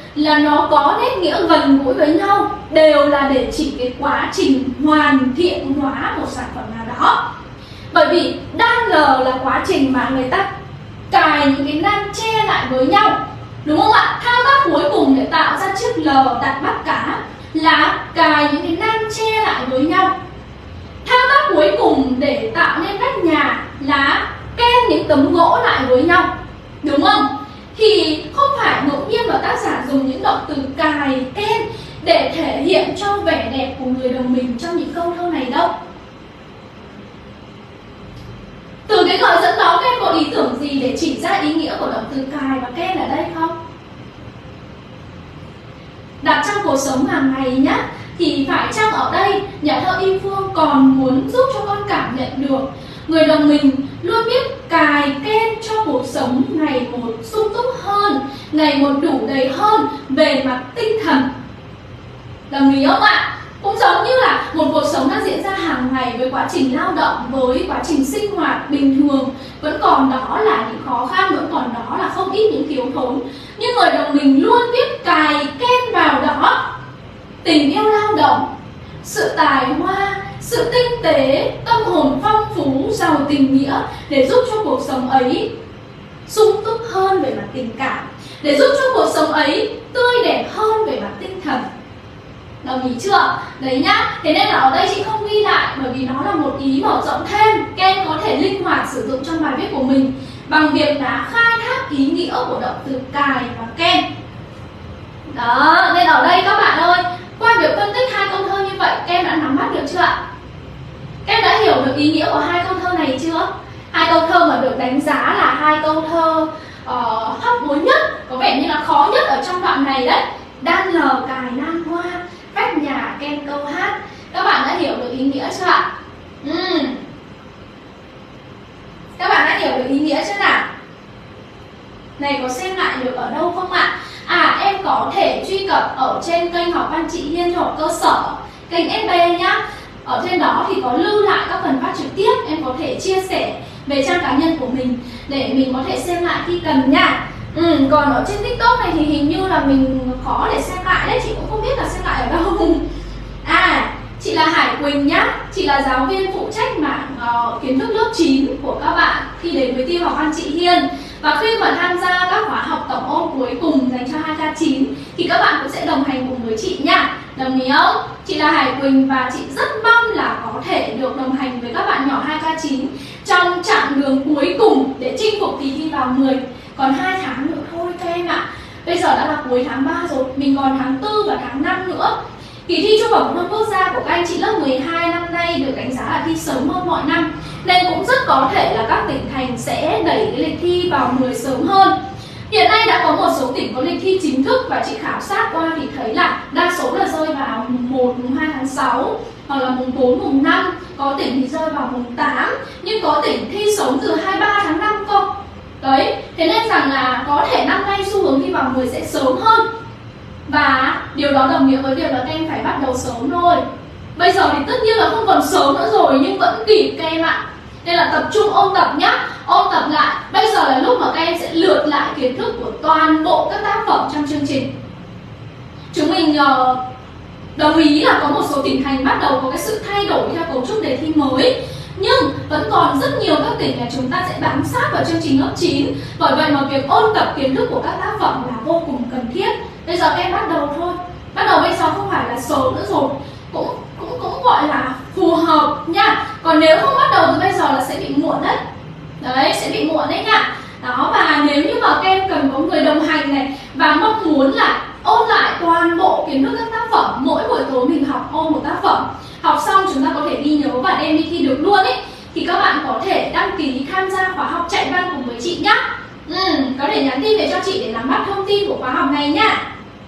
là nó có nét nghĩa gần gũi với nhau, đều là để chỉ cái quá trình hoàn thiện hóa một sản phẩm nào đó. Bởi vì đan L là quá trình mà người ta cài những cái nan che lại với nhau, đúng không ạ? Thao tác cuối cùng để tạo ra chiếc L đặt bắt cá là cài những cái nan che lại với nhau. Thao tác cuối cùng để tạo nên nóc nhà là kèm những tấm gỗ lại với nhau, đúng không? Thì không phải ngẫu nhiên mà tác giả dùng những động từ cài, kèm để thể hiện cho vẻ đẹp của người đồng mình trong những câu thơ này đâu. Từ cái gợi dẫn đó, các em có ý tưởng gì để chỉ ra ý nghĩa của động từ cài và kèm ở đây không? Đặt trong cuộc sống hàng ngày nhá, thì phải chăng ở đây nhà thơ Y Phương còn muốn giúp cho con cảm nhận được người đồng mình luôn biết cài kèm cho cuộc sống ngày một sung túc hơn, ngày một đủ đầy hơn về mặt tinh thần. Đồng ý không ạ? Cũng giống như là một cuộc sống đang diễn ra hàng ngày với quá trình lao động, với quá trình sinh hoạt bình thường, vẫn còn đó là những khó khăn, vẫn còn đó là không ít những thiếu thốn. Nhưng người đồng mình luôn biết cài kèm vào đó tình yêu lao động, sự tài hoa, sự tinh tế, tâm hồn phong phú, giàu tình nghĩa để giúp cho cuộc sống ấy sung túc hơn về mặt tình cảm, để giúp cho cuộc sống ấy tươi đẹp hơn về mặt tinh thần. Đồng ý chưa? Đấy nhá. Thế nên là ở đây chị không ghi lại bởi vì nó là một ý mở rộng thêm, các em có thể linh hoạt sử dụng trong bài viết của mình bằng việc là khai thác ý nghĩa của động từ cài và kèm. Đó, nên ở đây các bạn ơi, qua việc phân tích hai câu thơ như vậy, các em đã nắm bắt được chưa ạ? Các em đã hiểu được ý nghĩa của hai câu thơ này chưa? Hai câu thơ mà được đánh giá là hai câu thơ uh, hóc búa nhất, có vẻ như là khó nhất ở trong đoạn này đấy. Đan L cài nan hoa, vách nhà kèm câu hát. Các bạn đã hiểu được ý nghĩa chưa ạ? Uhm. Các bạn đã hiểu được ý nghĩa chưa nào? Này có xem lại được ở đâu không ạ? À, em có thể truy cập ở trên kênh Học Văn Chị Hiên cho học cơ sở, kênh ét bê nhá. Ở trên đó thì có lưu lại các phần phát trực tiếp, em có thể chia sẻ về trang cá nhân của mình để mình có thể xem lại khi cần nha. Ừ, còn ở trên TikTok này thì hình như là mình khó để xem lại đấy, chị cũng không biết là xem lại ở đâu. À, chị là Hải Quỳnh nhá, chị là giáo viên phụ trách mảng uh, kiến thức lớp chín của các bạn khi đến với team Học Văn Chị Hiên. Và khi mà tham gia các khóa học tổng ôn cuối cùng dành cho hai K chín thì các bạn cũng sẽ đồng hành cùng với chị nha. Đồng ý không? Chị là Hải Quỳnh và chị rất mong là có thể được đồng hành với các bạn nhỏ hai K chín trong chặng đường cuối cùng để chinh phục kỳ thi vào mười. Còn hai tháng nữa thôi các em ạ. Bây giờ đã là cuối tháng ba rồi, mình còn tháng tư và tháng năm nữa. Kỳ thi Trung học phổ thông quốc gia của các anh chị lớp mười hai năm nay được đánh giá là thi sớm hơn mọi năm, nên cũng rất có thể là các tỉnh thành sẽ đẩy cái lịch thi vào mười sớm hơn. Hiện nay đã có một số tỉnh có lịch thi chính thức và chị khảo sát qua thì thấy là đa số là rơi vào mùng một, mùng hai tháng sáu hoặc là mùng bốn, mùng năm. Có tỉnh thì rơi vào mùng tám, nhưng có tỉnh thi sớm từ hai mươi ba tháng năm cơ. Đấy, thế nên rằng là có thể năm nay xu hướng thi vào mười sẽ sớm hơn. Và điều đó đồng nghĩa với việc là các em phải bắt đầu sớm thôi. Bây giờ thì tất nhiên là không còn sớm nữa rồi nhưng vẫn kịp các em ạ. Nên là tập trung ôn tập nhá. Ôn tập lại. Bây giờ là lúc mà các em sẽ lượt lại kiến thức của toàn bộ các tác phẩm trong chương trình. Chúng mình uh, đồng ý là có một số tỉnh thành bắt đầu có cái sự thay đổi theo cấu trúc đề thi mới, nhưng vẫn còn rất nhiều các tỉnh là chúng ta sẽ bám sát vào chương trình lớp chín. Bởi vậy mà việc ôn tập kiến thức của các tác phẩm là vô cùng cần thiết. Bây giờ các em bắt đầu thôi. Bắt đầu bây giờ không phải là sớm nữa rồi, Cũng cũng cũng gọi là phù hợp nha. Còn nếu không bắt đầu từ bây giờ là sẽ bị muộn đấy. Đấy, sẽ bị muộn đấy nha. Đó, và nếu như mà các em cần có người đồng hành này và mong muốn là ôn lại toàn bộ kiến thức các tác phẩm, mỗi buổi tối mình học ôn một tác phẩm, học xong chúng ta có thể ghi nhớ và đem đi thi được luôn ấy, thì các bạn có thể đăng ký tham gia khóa học chạy văn cùng với chị nhá. Ừ, có thể nhắn tin về cho chị để nắm bắt thông tin của khóa học này nhá.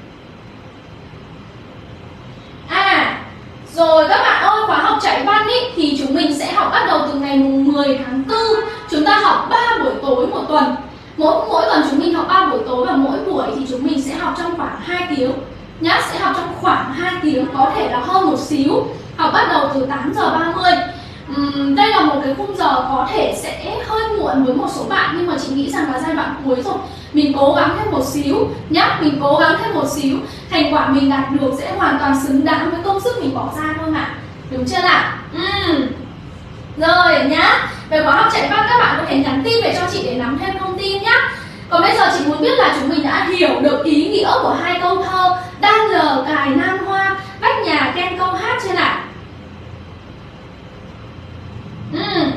À, rồi các bạn ơi, khóa học chạy văn ý, thì chúng mình sẽ học bắt đầu từ ngày mười tháng tư. Chúng ta học ba buổi tối một tuần. Mỗi mỗi tuần chúng mình học ba buổi tối và mỗi buổi thì chúng mình sẽ học trong khoảng hai tiếng nhá, sẽ học trong khoảng hai tiếng, có thể là hơn một xíu. Học bắt đầu từ tám giờ ba mươi. Uhm, đây là một cái khung giờ có thể sẽ hơi muộn với một số bạn, nhưng mà chị nghĩ rằng là giai đoạn cuối rồi, mình cố gắng thêm một xíu nhá, mình cố gắng thêm một xíu, thành quả mình đạt được sẽ hoàn toàn xứng đáng với công sức mình bỏ ra thôi mà, đúng chưa nào? Uhm. Rồi nhá, về khóa học chạy văn các bạn có thể nhắn tin về cho chị để nắm thêm thông tin nhá. Còn bây giờ chị muốn biết là chúng mình đã hiểu được ý nghĩa của hai câu thơ đan lờ cài nan hoa, vách nhà ken câu hát chưa nào? Uhm.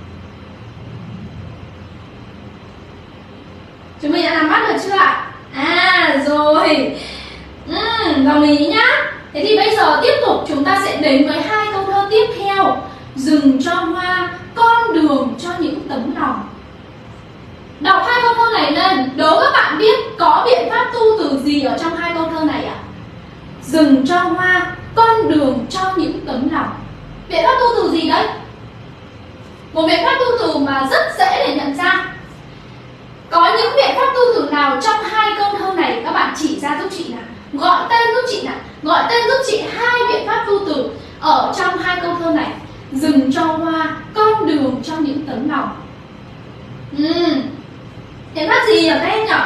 Chúng mình đã nắm bắt được chưa ạ? À rồi. uhm, Đồng ý nhá. Thế thì bây giờ tiếp tục chúng ta sẽ đến với hai câu thơ tiếp theo. Rừng cho hoa, con đường cho những tấm lòng. Đọc hai câu thơ này lên, đố các bạn biết có biện pháp tu từ gì ở trong hai câu thơ này ạ? Rừng cho hoa, con đường cho những tấm lòng. Biện pháp tu từ gì đấy? Một biện pháp tu từ mà rất dễ để nhận ra. Có những biện pháp tu từ nào trong hai câu thơ này các bạn chỉ ra giúp chị nào? Gọi tên giúp chị nào. Gọi tên giúp chị hai biện pháp tu từ ở trong hai câu thơ này. Rừng cho hoa, con đường cho những tấm lòng. uhm. Biện pháp gì ở các em nhỉ?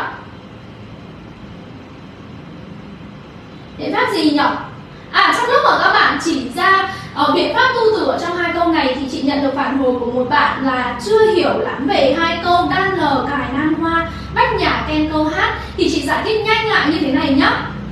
Biện pháp gì nhỉ? À, trong lúc mà các bạn chỉ ra uh, biện pháp tu từ ở trong hai câu này thì chị nhận được phản hồi của một bạn là chưa hiểu lắm về hai câu đan lờ cài nan hoa, vách nhà ken câu hát. Thì chị giải thích nhanh lại như thế này nhá.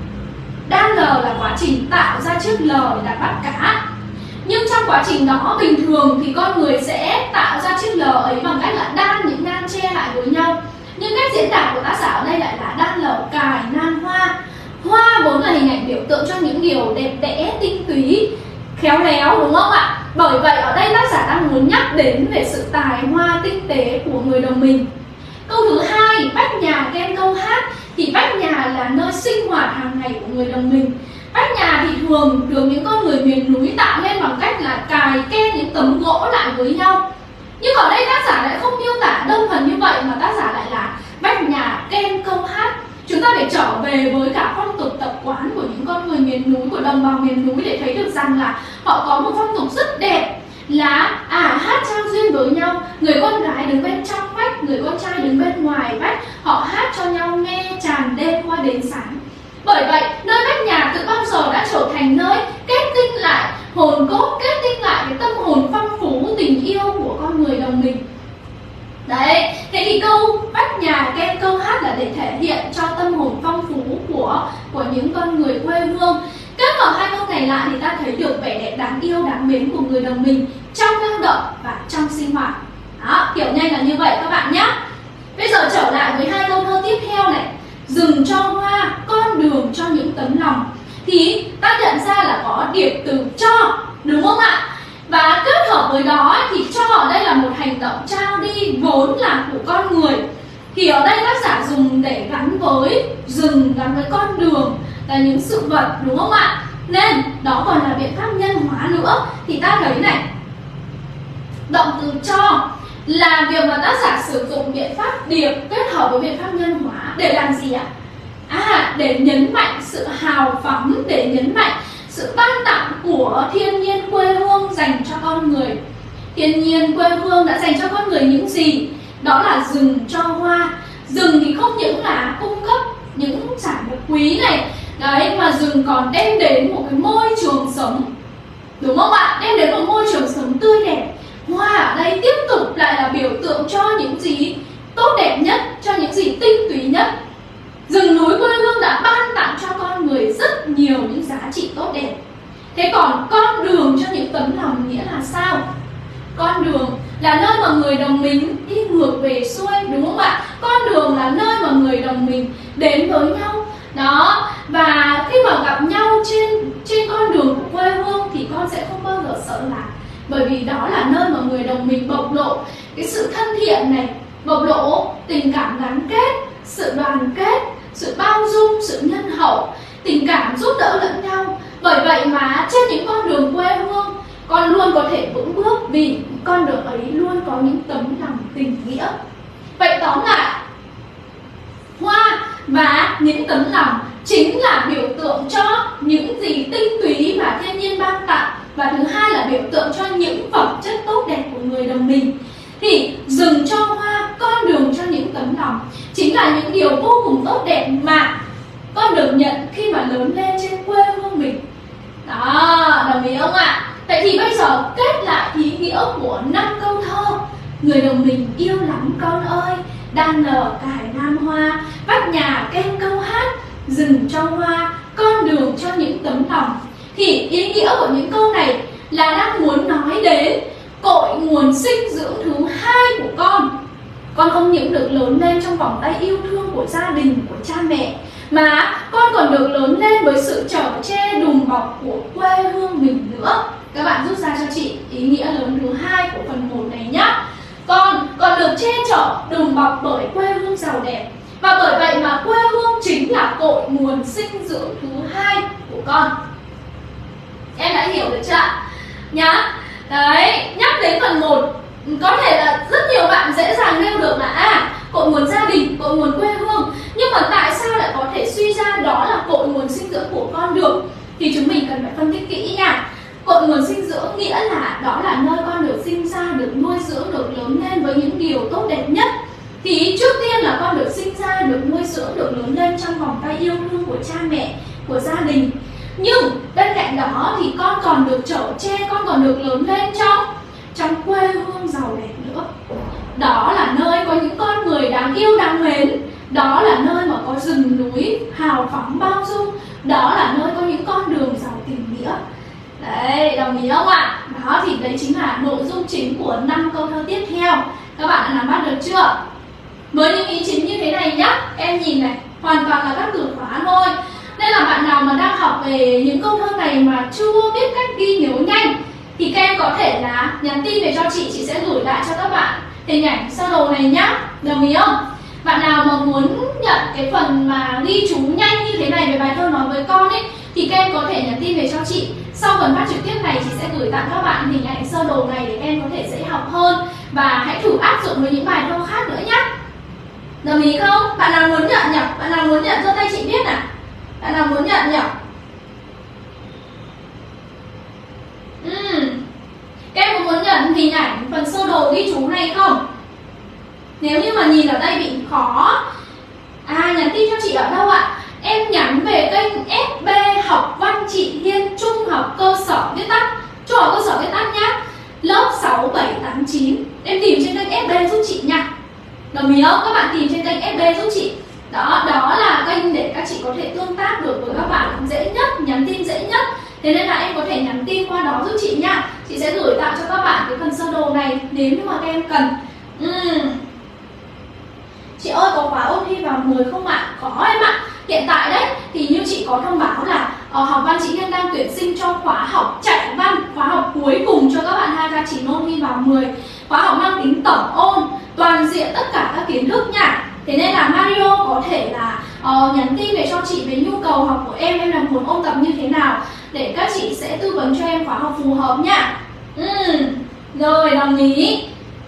Đan lờ là quá trình tạo ra chiếc lờ để đặt bắt cá. Nhưng trong quá trình đó bình thường thì con người sẽ tạo ra chiếc lờ ấy bằng cách là đan những nan tre lại với nhau. Nhưng cách diễn đạt của tác giả ở đây lại là đan lờ cài nan hoa. Hoa vốn là hình ảnh biểu tượng cho những điều đẹp đẽ, tinh túy, khéo léo, đúng không ạ? Bởi vậy ở đây tác giả đang muốn nhắc đến về sự tài hoa tinh tế của người đồng mình. Câu thứ hai, vách nhà ken câu hát. Thì vách nhà là nơi sinh hoạt hàng ngày của người đồng mình. Vách nhà thì thường được những con người miền núi tạo nên bằng cách là cài ken những tấm gỗ lại với nhau. Nhưng ở đây tác giả lại không miêu tả đơn thuần như vậy, mà tác giả lại là vách nhà ken câu hát. Chúng ta phải trở về với cả phong tục tập quán của những con người miền núi, của đồng bào miền núi để thấy được rằng là họ có một phong tục rất đẹp là à hát trang duyên với nhau. Người con gái đứng bên trong vách, người con trai đứng bên ngoài vách. Họ hát cho nhau nghe tràn đêm qua đến sáng. Bởi vậy, nơi vách nhà từ bao giờ đã trở thành nơi kết tinh lại hồn cốt, kết tinh lại cái tâm hồn phong phú tình yêu của con người đồng mình. Đấy, thế thì câu vách nhà ken câu hát là để thể hiện cho tâm hồn phong phú của của những con người quê hương. Kết hợp hai câu này lại thì ta thấy được vẻ đẹp đáng yêu, đáng mến của người đồng mình trong lao động và trong sinh hoạt. Đó, kiểu nhanh là như vậy các bạn nhé. Bây giờ trở lại với hai câu thơ tiếp theo này. Rừng cho hoa, con đường cho những tấm lòng. Thì ta nhận ra là có điểm từ cho, đúng không ạ? Và kết hợp với đó thì cho ở đây là một hành động trao đi vốn là của con người. Thì ở đây tác giả dùng để gắn với rừng, gắn với con đường là những sự vật, đúng không ạ? Nên đó còn là biện pháp nhân hóa nữa. Thì ta thấy này, động từ cho là việc mà tác giả sử dụng biện pháp điệp kết hợp với biện pháp nhân hóa để làm gì ạ? À, để nhấn mạnh sự hào phóng, để nhấn mạnh sự ban tặng của thiên nhiên quê hương dành cho con người. Thiên nhiên quê hương đã dành cho con người những gì? Đó là rừng cho hoa. Rừng thì không những là cung cấp những sản vật quý này, đấy, mà rừng còn đem đến một cái môi trường sống, đúng không ạ? Đem đến một môi trường sống tươi đẹp. Hoa ở đây tiếp tục lại là biểu tượng cho những gì tốt đẹp nhất, cho những gì tinh túy nhất. Rừng núi quê hương đã ban tặng cho con người rất nhiều những giá trị tốt đẹp. Thế còn con đường cho những tấm lòng nghĩa là sao? Con đường là nơi mà người đồng mình đi ngược về xuôi, đúng không ạ? Con đường là nơi mà người đồng mình đến với nhau. Đó, và khi mà gặp nhau trên trên con đường của quê hương thì con sẽ không bao giờ sợ lạc. Bởi vì đó là nơi mà người đồng mình bộc lộ cái sự thân thiện này, bộc lộ tình cảm gắn kết, sự đoàn kết, sự bao dung, sự nhân hậu, tình cảm giúp đỡ lẫn nhau. Bởi vậy mà trên những con đường quê hương, con luôn có thể vững bước vì con đường ấy luôn có những tấm lòng tình nghĩa. Vậy tóm lại, hoa và những tấm lòng chính là biểu tượng cho những gì tinh túy mà thiên nhiên ban tặng. Và thứ hai là biểu tượng cho những phẩm chất tốt người đồng mình. Thì rừng cho hoa, con đường cho những tấm lòng chính là những điều vô cùng tốt đẹp mà con được nhận khi mà lớn lên trên quê hương mình. Đó, đồng ý không ạ? Vậy thì bây giờ kết lại ý nghĩa của năm câu thơ. Người đồng mình yêu lắm con ơi, đang nở cài nam hoa, vách nhà khen câu hát, rừng cho hoa, con đường cho những tấm lòng. Thì ý nghĩa của những câu này là đang muốn nói đến cội nguồn sinh dưỡng thứ hai của con. Con không những được lớn lên trong vòng tay yêu thương của gia đình, của cha mẹ, mà con còn được lớn lên với sự chở che đùm bọc của quê hương mình nữa. Các bạn rút ra cho chị ý nghĩa lớn thứ hai của phần một này nhé. Con còn được che chở đùm bọc bởi quê hương giàu đẹp. Và bởi vậy mà quê hương chính là cội nguồn sinh dưỡng thứ hai của con. Em đã hiểu được chưa nhá? Đấy, nhắc đến phần một, có thể là rất nhiều bạn dễ dàng nêu được là à, cội nguồn gia đình, cội nguồn quê hương. Nhưng mà tại sao lại có thể suy ra đó là cội nguồn sinh dưỡng của con được? Thì chúng mình cần phải phân tích kỹ nha. Cội nguồn sinh dưỡng nghĩa là đó là nơi con được sinh ra, được nuôi dưỡng, được lớn lên với những điều tốt đẹp nhất. Thì trước tiên là con được sinh ra, được nuôi dưỡng, được lớn lên trong vòng tay yêu thương của cha mẹ, của gia đình. Nhưng bên cạnh đó thì con còn được chở che, con còn được lớn lên trong trong quê hương giàu đẹp nữa. Đó là nơi có những con người đáng yêu, đáng mến. Đó là nơi mà có rừng núi hào phóng bao dung. Đó là nơi có những con đường giàu tình nghĩa. Đấy, đồng ý không ạ? Đó thì đấy chính là nội dung chính của năm câu thơ tiếp theo. Các bạn đã nắm bắt được chưa? Với những ý chính như thế này nhá, em nhìn này, hoàn toàn là các từ khóa thôi. Nên là bạn nào mà đang học về những câu thơ này mà chưa biết cách ghi nhớ nhanh thì các em có thể là nhắn tin về cho chị, chị sẽ gửi lại cho các bạn hình ảnh sơ đồ này nhá. Đồng ý không? Bạn nào mà muốn nhận cái phần mà ghi chú nhanh như thế này về bài thơ nói với con ấy thì các em có thể nhắn tin về cho chị. Sau phần phát trực tiếp này chị sẽ gửi tặng các bạn hình ảnh sơ đồ này để các em có thể dễ học hơn. Và hãy thử áp dụng với những bài thơ khác nữa nhé. Đồng ý không? Bạn nào muốn nhận nhỉ? Bạn nào muốn nhận giơ tay chị biết nào. Bạn nào muốn nhận nhỉ? Uhm. Các em có muốn nhận hình ảnh phần sơ đồ ghi chú này không? Nếu như mà nhìn ở đây bị khó, à nhắn tin cho chị ở đâu ạ? Em nhắn về kênh ép bê Học Văn Chị Hiên Trung học cơ sở viết tắt, Trung học cơ sở viết tắt nhá, lớp sáu bảy tám chín. Em tìm trên kênh ép bê giúp chị nha. Đồng ý không? Các bạn tìm trên kênh ép bê giúp chị. Đó, đó là kênh để các chị có thể tương tác được với các bạn dễ nhất, nhắn tin dễ nhất. Thế nên là em có thể nhắn tin qua đó giúp chị nha. Chị sẽ gửi tặng cho các bạn cái phần sơ đồ này nếu như mà các em cần. uhm. Chị ơi có khóa ôn thi vào mười không ạ? Có em ạ. Hiện tại đấy thì như chị có thông báo là uh, Học Văn Chị Hiên đang tuyển sinh cho khóa học chạy văn, khóa học cuối cùng cho các bạn hai k chín ôn thi vào mười. Khóa học mang tính tổng ôn, toàn diện tất cả các kiến thức nha. Thế nên là Mario có thể là uh, nhắn tin về cho chị về nhu cầu học của em, em là muốn ôn tập như thế nào để các chị sẽ tư vấn cho em khóa học phù hợp nha. uhm. Rồi, đồng ý.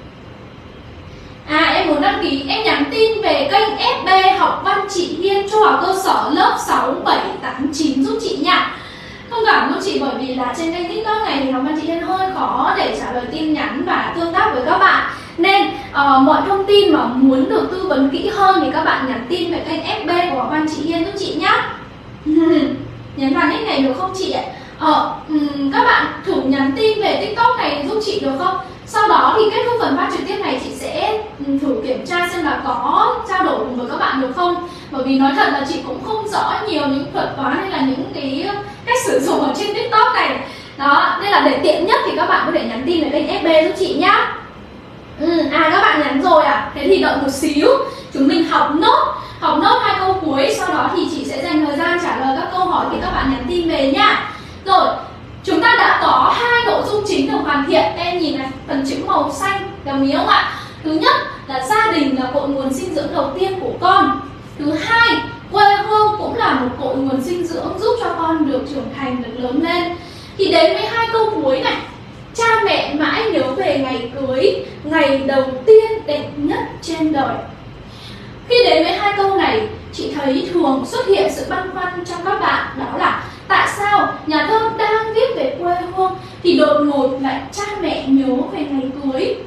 À em muốn đăng ký, em nhắn tin về kênh ép bê Học Văn Chị Hiên Trung học cơ sở lớp sáu bảy tám chín giúp chị nha. Thông cảm giúp chị bởi vì là trên kênh TikTok này thì Học Văn Chị Hiên hơi khó để trả lời tin nhắn và tương tác với các bạn. Nên uh, mọi thông tin mà muốn được tư vấn kỹ hơn thì các bạn nhắn tin về kênh ép bê của Học Văn Chị Hiên giúp chị nhá. Nhắn vào nick này được không chị ạ? Ờ, um, các bạn thử nhắn tin về TikTok này giúp chị được không? Sau đó thì kết thúc phần phát trực tiếp này chị sẽ thử kiểm tra xem là có trao đổi cùng với các bạn được không. Bởi vì nói thật là chị cũng không rõ nhiều những thuật toán hay là những cái cách sử dụng ở trên TikTok này. Đó, nên là để tiện nhất thì các bạn có thể nhắn tin về kênh ép bê giúp chị nhá. Ừ, à các bạn nhắn rồi à? Thế thì đợi một xíu, chúng mình học nốt Học nốt hai câu cuối, sau đó thì chị sẽ dành thời gian trả lời các câu hỏi thì các bạn nhắn tin về nhá. Rồi, chúng ta đã có hai nội dung chính được hoàn thiện. Em nhìn này, phần chữ màu xanh, đồng ý không ạ? Thứ nhất là gia đình là cội nguồn sinh dưỡng đầu tiên của con. Thứ hai, quê hương cũng là một cội nguồn sinh dưỡng giúp cho con được trưởng thành, được lớn lên. Thì đến với hai câu cuối này, cha mẹ mãi nhớ về ngày cưới, ngày đầu tiên đẹp nhất trên đời. Khi đến với hai câu này, chị thấy thường xuất hiện sự băn khoăn trong các bạn. Đó là tại sao nhà thơ đang viết về quê hương thì đột ngột lại cha mẹ nhớ về ngày cưới.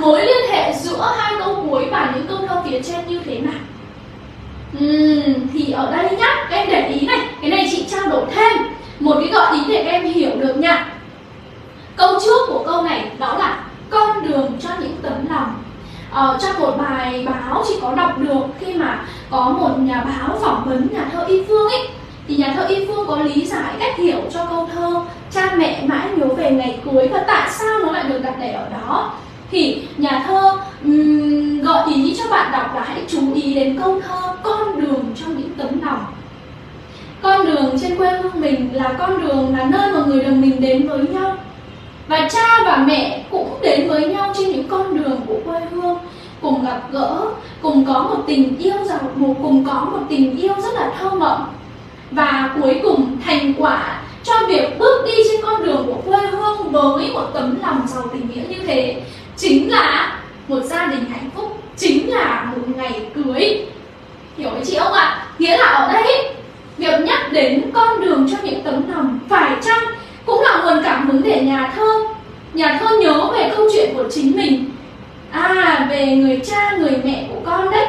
mối liên hệ giữa hai câu cuối và những câu thơ phía trên như thế nào? Uhm, thì ở đây nhá, các em để ý này, cái này chị trao đổi thêm một cái gợi ý để các em hiểu được nha. Câu trước của câu này đó là con đường cho những tấm lòng. Ờ, trong một bài báo chị có đọc được khi mà có một nhà báo phỏng vấn nhà thơ Y Phương ấy, thì nhà thơ Y Phương có lý giải cách hiểu cho câu thơ cha mẹ mãi nhớ về ngày cưới và tại sao nó lại được đặt để ở đó. Thì nhà thơ um, gợi ý cho bạn đọc là hãy chú ý đến câu thơ con đường cho những tấm lòng. Con đường trên quê hương mình là con đường, là nơi mà người đồng mình đến với nhau. Và cha và mẹ cũng đến với nhau trên những con đường của quê hương, cùng gặp gỡ, cùng có một tình yêu giàu, cùng có một tình yêu rất là thơ mộng. Và cuối cùng thành quả cho việc bước đi trên con đường của quê hương với một tấm lòng giàu tình nghĩa như thế chính là một gia đình hạnh phúc, chính là một ngày cưới. Hiểu với chị không ạ? Nghĩa là ở đây việc nhắc đến con đường cho những tấm lòng phải chăng cũng là nguồn cảm hứng để nhà thơ nhà thơ nhớ về câu chuyện của chính mình, à về người cha người mẹ của con đấy.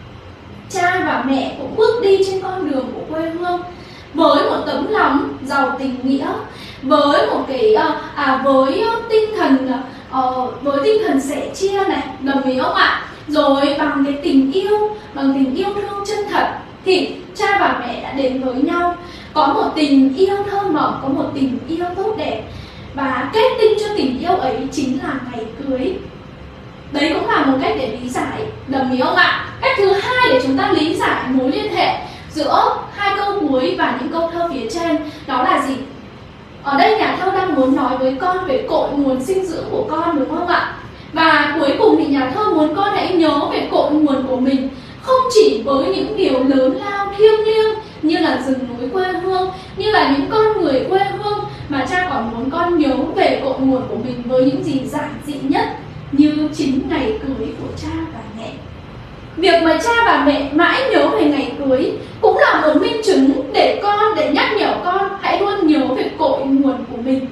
Cha và mẹ cũng bước đi trên con đường của quê hương với một tấm lòng giàu tình nghĩa, với một cái à với tinh thần uh, với tinh thần sẻ chia này, đồng ý không ạ? Rồi bằng cái tình yêu, bằng tình yêu thương chân thật thì cha và mẹ đã đến với nhau, có một tình yêu thơ mộng, có một tình yêu tốt đẹp, và kết tinh cho tình yêu ấy chính là ngày cưới. Đấy cũng là một cách để lý giải, đồng ý không ạ? Cách thứ hai để chúng ta lý giải mối liên hệ giữa hai câu cuối và những câu thơ phía trên đó là gì? Ở đây nhà thơ đang muốn nói với con về cội nguồn sinh dưỡng của con, đúng không ạ? Và cuối cùng thì nhà thơ muốn con hãy nhớ về cội nguồn của mình, không chỉ với những điều lớn lao thiêng liêng như là rừng núi quê hương, như là những con người quê hương, mà cha còn muốn con nhớ về cội nguồn của mình với những gì giản dị nhất, như chính ngày cưới của cha và mẹ. Việc mà cha và mẹ mãi nhớ về ngày cưới cũng là một minh chứng để con, để nhắc nhở con hãy luôn nhớ về cội nguồn của mình.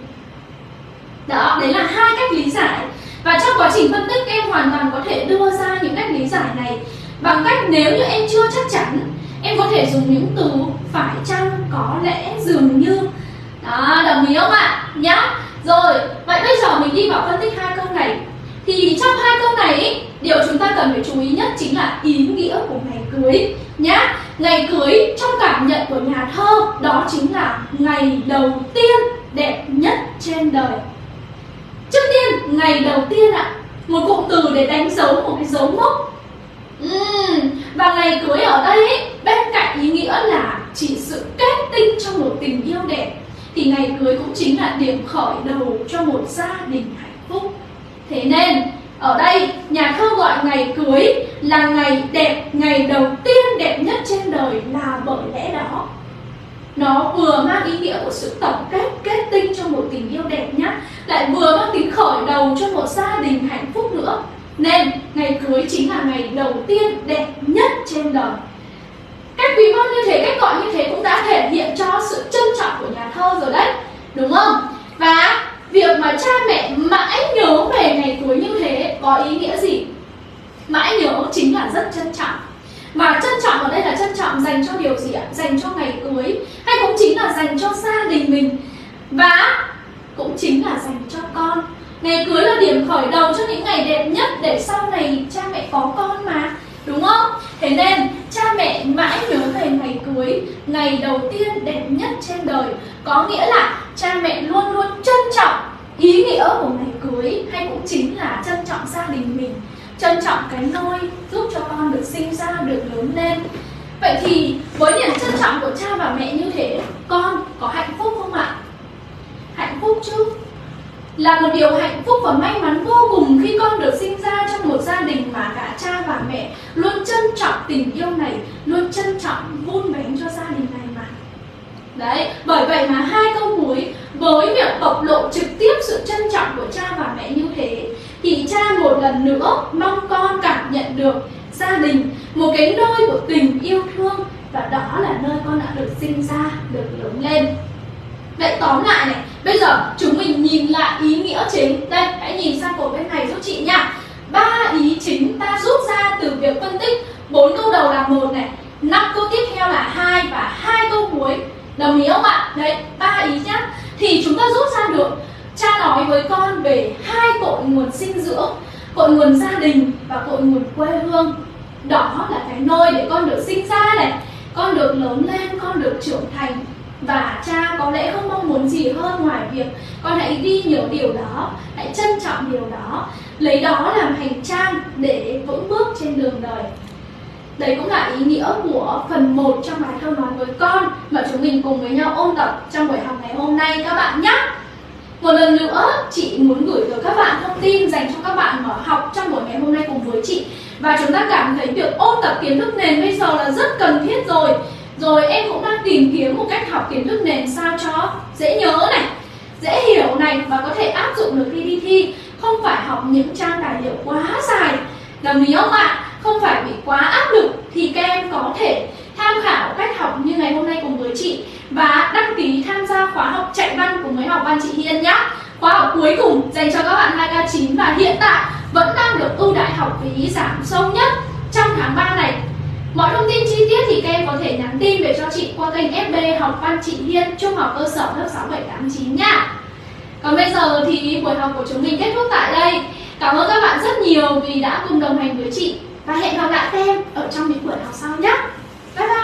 Đó, đấy là hai cách lý giải. Và trong quá trình phân tích, em hoàn toàn có thể đưa ra những cách lý giải này bằng cách nếu như em chưa chắc chắn, em có thể dùng những từ phải chăng, có lẽ, dường như. Đó, đồng ý không ạ? Nhá. Rồi, vậy bây giờ mình đi vào phân tích hai câu này. Thì trong hai câu này, điều chúng ta cần phải chú ý nhất chính là ý nghĩa của ngày cưới nhá. Ngày cưới trong cảm nhận của nhà thơ đó chính là ngày đầu tiên đẹp nhất trên đời. Trước tiên, ngày đầu tiên ạ, một cụm từ để đánh dấu một cái dấu mốc. uhm, Và ngày cưới ở đây ấy, bên cạnh ý nghĩa là chỉ sự kết tinh trong một tình yêu đẹp, thì ngày cưới cũng chính là điểm khởi đầu cho một gia đình hạnh phúc. Thế nên ở đây nhà thơ gọi ngày cưới là ngày đẹp, ngày đầu tiên đẹp nhất trên đời là bởi lẽ đó nó vừa mang ý nghĩa của sự tổng kết, kết tinh cho một tình yêu đẹp nhá, lại vừa mang tính khởi đầu cho một gia đình hạnh phúc nữa. Nên ngày cưới chính là ngày đầu tiên đẹp nhất trên đời. Cách ví von như thế, cách gọi như thế cũng đã thể hiện cho sự trân trọng của nhà thơ rồi đấy, đúng không? Và việc mà cha mẹ mãi nhớ về ngày cưới như thế có ý nghĩa gì? Mãi nhớ chính là rất trân trọng. Mà trân trọng ở đây là trân trọng dành cho điều gì ạ? Dành cho ngày cưới, hay cũng chính là dành cho gia đình mình, và cũng chính là dành cho con. Ngày cưới là điểm khởi đầu cho những ngày đẹp nhất để sau này cha mẹ có con mà, đúng không? Thế nên cha mẹ mãi nhớ về ngày cưới, ngày đầu tiên đẹp nhất trên đời, có nghĩa là cha mẹ luôn luôn trân trọng ý nghĩa của ngày cưới, hay cũng chính là trân trọng gia đình mình, trân trọng cái nôi giúp cho con được sinh ra, được lớn lên. Vậy thì với niềm trân trọng của cha và mẹ như thế, con có hạnh phúc không ạ? Hạnh phúc chứ. Là một điều hạnh phúc và may mắn vô cùng khi con được sinh ra trong một gia đình mà cả cha và mẹ luôn trân trọng tình yêu này, luôn trân trọng vun vén cho gia đình này mà. Đấy, bởi vậy mà hai câu cuối với việc bộc lộ trực tiếp sự trân trọng của cha và mẹ như thế, thì cha một lần nữa mong con cảm nhận được gia đình, một cái nơi của tình yêu thương, và đó là nơi con đã được sinh ra, được lớn lên. Vậy tóm lại này, bây giờ chúng mình nhìn lại ý nghĩa chính. Đây, hãy nhìn sang cổ bên này giúp chị nha. Ba Đồng ý không ạ? Đấy, ba ý nhá. Thì chúng ta rút ra được cha nói với con về hai cội nguồn sinh dưỡng, cội nguồn gia đình và cội nguồn quê hương. Đó là cái nôi để con được sinh ra này, con được lớn lên, con được trưởng thành. Và cha có lẽ không mong muốn gì hơn ngoài việc con hãy ghi nhớ điều đó, hãy trân trọng điều đó, lấy đó làm hành trang để vững bước trên đường đời. Đấy cũng là ý nghĩa của phần một trong bài thơ nói với con mà chúng mình cùng với nhau ôn tập trong buổi học ngày hôm nay các bạn nhé. Một lần nữa, chị muốn gửi tới các bạn thông tin dành cho các bạn mà học trong buổi ngày hôm nay cùng với chị. Và chúng ta cảm thấy việc ôn tập kiến thức nền bây giờ là rất cần thiết rồi. Rồi em cũng đang tìm kiếm một cách học kiến thức nền sao cho dễ nhớ này, dễ hiểu này và có thể áp dụng được khi đi thi. Không phải học những trang tài liệu quá dài. Đồng ý không ạ? Không phải bị quá áp lực thì các em có thể tham khảo cách học như ngày hôm nay cùng với chị và đăng ký tham gia khóa học chạy văn cùng với học văn chị Hiên nhé. Khóa học cuối cùng dành cho các bạn hai K chín và hiện tại vẫn đang được ưu đãi học phí giảm sâu nhất trong tháng ba này. Mọi thông tin chi tiết thì các em có thể nhắn tin về cho chị qua kênh ép bê học văn chị Hiên trung học cơ sở lớp sáu bảy tám chín nhá. Còn bây giờ thì buổi học của chúng mình kết thúc tại đây. Cảm ơn các bạn rất nhiều vì đã cùng đồng hành với chị và hẹn gặp lại các em ở trong những buổi học sau nhé. Bye bye.